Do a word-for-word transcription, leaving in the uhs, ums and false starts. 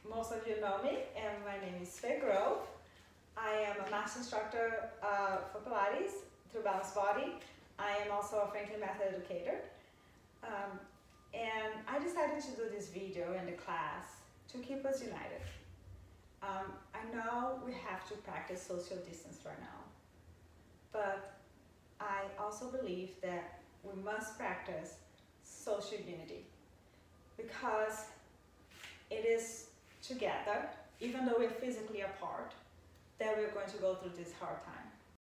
most of you know me, and my name is Faye Grove. I am a master instructor uh, for Pilates through Balanced Body. I am also a Franklin Method educator. Um, and I decided to do this video in the class to keep us united. Um, I know we have to practice social distance right now, but I also believe that we must practice social unity, because it is together, even though we're physically apart, that we're going to go through this hard time.